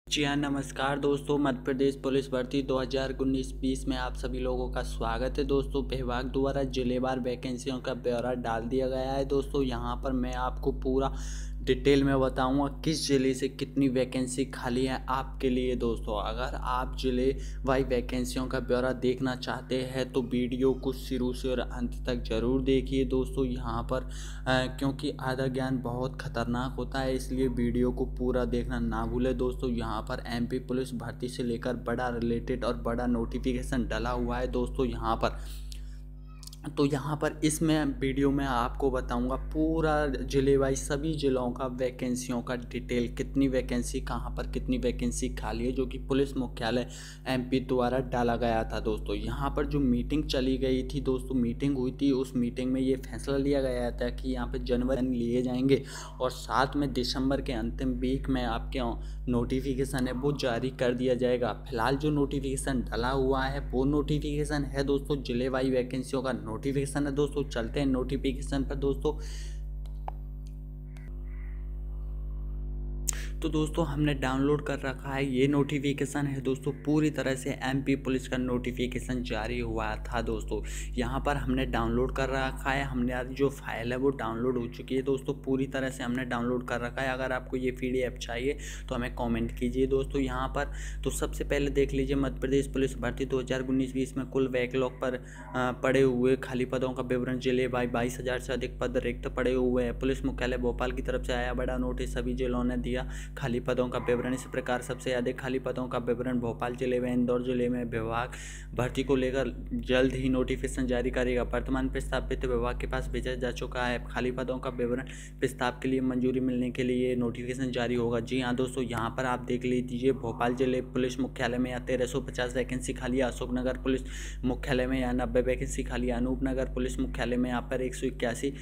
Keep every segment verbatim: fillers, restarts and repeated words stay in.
जी हाँ, नमस्कार दोस्तों। मध्य प्रदेश पुलिस भर्ती दो हज़ार उन्नीस बीस में आप सभी लोगों का स्वागत है दोस्तों। विभाग द्वारा जिलेवार वैकेंसियों का ब्यौरा डाल दिया गया है दोस्तों। यहाँ पर मैं आपको पूरा डिटेल में बताऊंगा किस ज़िले से कितनी वैकेंसी खाली है आपके लिए दोस्तों। अगर आप ज़िले वाई वैकेंसियों का ब्यौरा देखना चाहते हैं तो वीडियो को शुरू से और अंत तक ज़रूर देखिए दोस्तों। यहाँ पर आ, क्योंकि आधा ज्ञान बहुत खतरनाक होता है, इसलिए वीडियो को पूरा देखना ना भूलें दोस्तों। यहाँ पर एमपी पुलिस भर्ती से लेकर बड़ा रिलेटेड और बड़ा नोटिफिकेशन डला हुआ है दोस्तों। यहाँ पर तो यहाँ पर इसमें वीडियो में आपको बताऊंगा पूरा ज़िले वाइज सभी ज़िलों का वैकेंसियों का डिटेल, कितनी वैकेंसी कहाँ पर कितनी वैकेंसी खाली है, जो कि पुलिस मुख्यालय एमपी द्वारा डाला गया था दोस्तों। यहाँ पर जो मीटिंग चली गई थी दोस्तों, मीटिंग हुई थी, उस मीटिंग में ये फैसला लिया गया था कि यहाँ पर जनवरी लिए जाएंगे और साथ में दिसंबर के अंतिम वीक में आपके नोटिफिकेशन है वो जारी कर दिया जाएगा। फिलहाल जो नोटिफिकेशन डला हुआ है वो नोटिफिकेशन है दोस्तों ज़िले वाई वैकेंसियों का नोटिफिकेशन है दोस्तों। चलते हैं नोटिफिकेशन पर दोस्तों। तो दोस्तों हमने डाउनलोड कर रखा है, ये नोटिफिकेशन है दोस्तों। पूरी तरह से एमपी पुलिस का नोटिफिकेशन जारी हुआ था दोस्तों। यहाँ पर हमने डाउनलोड कर रखा है, हमने जो फाइल है वो डाउनलोड हो चुकी है दोस्तों। पूरी तरह से हमने डाउनलोड कर रखा है। अगर आपको ये पीडीएफ चाहिए तो हमें कॉमेंट कीजिए दोस्तों। यहाँ पर तो सबसे पहले देख लीजिए, मध्य प्रदेश पुलिस भर्ती दो हज़ार उन्नीस बीस में कुल बैकलॉग पर पड़े हुए खाली पदों का विवरण। जिले बाई बाईस हज़ार से अधिक पद रिक्त पड़े हुए हैं। पुलिस मुख्यालय भोपाल की तरफ से आया बड़ा नोटिस, सभी जिलों ने दिया खाली पदों का विवरण। इस प्रकार सबसे अधिक खाली पदों का विवरण भोपाल जिले में, इंदौर जिले में। विभाग भर्ती को लेकर जल्द ही नोटिफिकेशन जारी करेगा। वर्तमान प्रस्ताव वित्त विभाग के पास भेजा जा चुका है। खाली पदों का विवरण प्रस्ताव के लिए मंजूरी मिलने के लिए नोटिफिकेशन जारी होगा। जी हाँ दोस्तों, यहाँ पर आप देख लीजिए, भोपाल जिले पुलिस मुख्यालय में यहाँ तेरह सौ पचास वैकेंसी खाली है। अशोकनगर पुलिस मुख्यालय में यहाँ नब्बे वैकेंसी खाली है। अनूपनगर पुलिस मुख्यालय में यहाँ पर एक सौ इक्यासी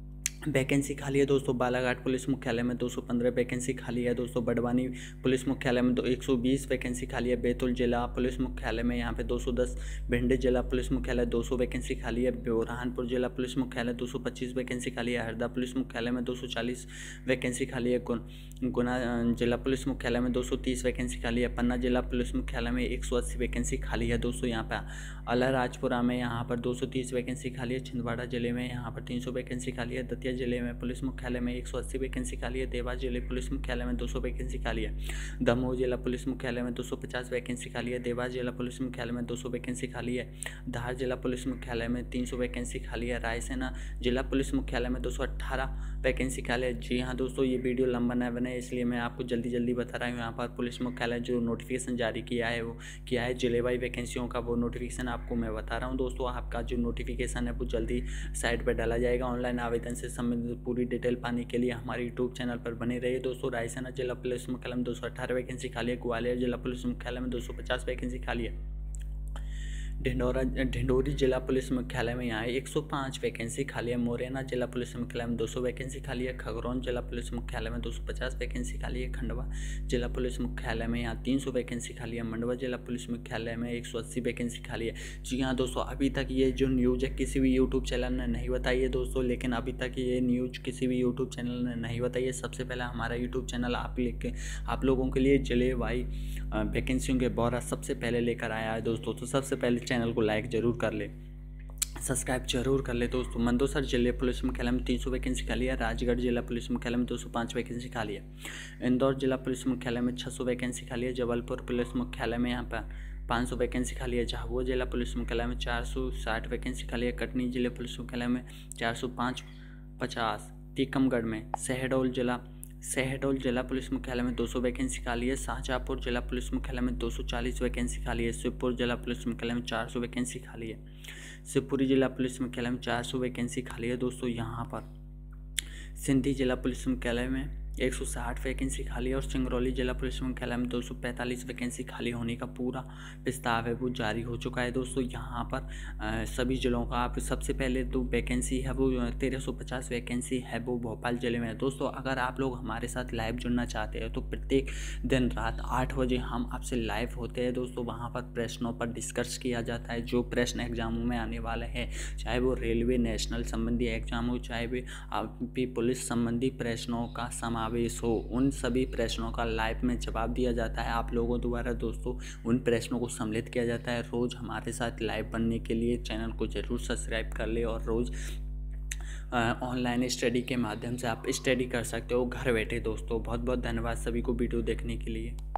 वैकेंसी खाली है दोस्तों। बालाघाट पुलिस मुख्यालय में दो सौ पंद्रह वैकेंसी खाली है दोस्तों। बड़वानी पुलिस मुख्यालय में दो एक सौ बीस वैकेंसी खाली है। बैतूल जिला पुलिस मुख्यालय में यहाँ पे दो सौ दस। भिंड जिला पुलिस मुख्यालय दो सौ वैकेंसी खाली है। बुरहानपुर जिला पुलिस मुख्यालय दो सौ पच्चीस वैकेंसी खाली है। हरदा पुलिस मुख्यालय में दो सौ चालीस वैकेंसी खाली है। गुना जिला पुलिस मुख्यालय में दो सौ तीस वैकेंसी खाली है। पन्ना जिला पुलिस मुख्यालय में एक सौ अस्सी वैकेंसी खाली है दोस्तों। यहाँ पर अलाराजपुरा में यहाँ पर दो सौ तीस वैकेंसी खाली है। छिंदवाड़ा जिले में यहाँ पर तीन सौ वैकेंसी खाली है। दतिया जिले में पुलिस मुख्यालय में एक सौ अस्सी वैकेंसी खाली है। देवास जिले पुलिस मुख्यालय में दो सौ वैकेंसी खाली है। दमोह जिला पुलिस मुख्यालय में दो सौ पचास वैकेंसी खाली है। देवास जिला पुलिस मुख्यालय में दो सौ वैकेंसी खाली है। धार जिला पुलिस मुख्यालय में तीन सौ वैकेंसी खाली है। रायसेना जिला पुलिस मुख्यालय में दो सौ अट्ठारह वैकेंसी खाली है। जी हाँ दोस्तों, ये वीडियो लंबा न बने इसलिए मैं आपको जल्दी जल्दी बता रहा हूँ। यहाँ पर पुलिस मुख्यालय जो नोटिफिकेशन जारी किया है वो किया है जिले वाई वैकेंसियों का, वो नोटिफिकेशन आपको मैं बता रहा हूँ दोस्तों। आपका जो नोटिफिकेशन है वो जल्दी साइट पर डाला जाएगा। ऑनलाइन आवेदन से संबंधित पूरी डिटेल पाने के लिए हमारे यूट्यूब चैनल पर बने रहिए दोस्तों। रायसेना जिला पुलिस मुख्यालय में दो सौ अठारह वैकेंसी खाली है। ग्वालियर जिला पुलिस मुख्यालय में दो सौ पचास वैकेंसी खाली है। ढिंडोरा ढिंडोरी जिला पुलिस मुख्यालय में यहाँ एक सौ पाँच वैकेंसी खाली है। मुरैना जिला पुलिस मुख्यालय में दो सौ वैकेंसी खाली है। खगरौन जिला पुलिस मुख्यालय में दो सौ पचास वैकेंसी खाली है। खंडवा जिला पुलिस मुख्यालय में यहाँ तीन सौ वैकेंसी खाली है। मंडवा जिला पुलिस मुख्यालय में एक सौ अस्सी वैकेंसी खाली है। जी हाँ दोस्तों, अभी तक ये जो न्यूज़ है किसी भी यूट्यूब चैनल ने नहीं बताई है दोस्तों, लेकिन अभी तक ये न्यूज़ किसी भी यूट्यूब चैनल ने नहीं बताई है। सबसे पहले हमारा यूट्यूब चैनल आप लेके आप लोगों के लिए जिले वाई वैकेंसियों के ब्यौरा सबसे पहले लेकर आया है दोस्तों। तो सबसे पहले चैनल को लाइक जरूर कर ले, सब्सक्राइब जरूर कर ले दोस्तों। मंदसौर जिले पुलिस मुख्यालय में तीन सौ वैकेंसी खाली है। राजगढ़ जिला पुलिस मुख्यालय में दो सौ पाँच वैकेंसी खाली है। इंदौर जिला पुलिस मुख्यालय में छः सौ वैकेंसी खाली है। जबलपुर पुलिस मुख्यालय में यहाँ पर पाँच सौ वैकेंसी खाली है। झाबुआ जिला पुलिस मुख्यालय में चार सौ साठ वैकेंसी खाली है। कटनी जिले पुलिस मुख्यालय में चार सौ पाँच पचास। टीकमगढ़ में शहडोल जिला शहडोल जिला पुलिस मुख्यालय में दो सौ वैकेंसी खाली है। शाहजहाँपुर जिला पुलिस मुख्यालय में दो सौ चालीस वैकेंसी खाली है। शिवपुर जिला पुलिस मुख्यालय में चार सौ वैकेंसी खाली है। शिवपुरी जिला पुलिस मुख्यालय में चार सौ वैकेंसी खाली है दोस्तों। यहाँ पर सिंधी जिला पुलिस मुख्यालय में एक सौ साठ वैकेंसी खाली है। और सिंगरौली जिला पुलिस मुख्यालय में दो सौ पैंतालीस वैकेंसी खाली होने का पूरा प्रस्ताव है वो जारी हो चुका है दोस्तों। यहाँ पर आ, सभी जिलों का आप सबसे पहले तो वैकेंसी है वो तेरह सौ पचास वैकेंसी है वो भोपाल जिले में है दोस्तों। अगर आप लोग हमारे साथ लाइव जुड़ना चाहते हैं तो प्रत्येक दिन रात आठ बजे हम आपसे लाइव होते हैं दोस्तों। वहाँ पर प्रश्नों पर डिस्कस किया जाता है, जो प्रश्न एग्जामों में आने वाले हैं, चाहे वो रेलवे नेशनल संबंधी एग्जाम हो, चाहे भी पुलिस संबंधी प्रश्नों का समावेश दस्तावेज हो, उन सभी प्रश्नों का लाइव में जवाब दिया जाता है आप लोगों द्वारा दोस्तों। उन प्रश्नों को सम्मिलित किया जाता है। रोज़ हमारे साथ लाइव बनने के लिए चैनल को ज़रूर सब्सक्राइब कर ले और रोज़ ऑनलाइन स्टडी के माध्यम से आप स्टडी कर सकते हो घर बैठे दोस्तों। बहुत बहुत धन्यवाद सभी को वीडियो देखने के लिए।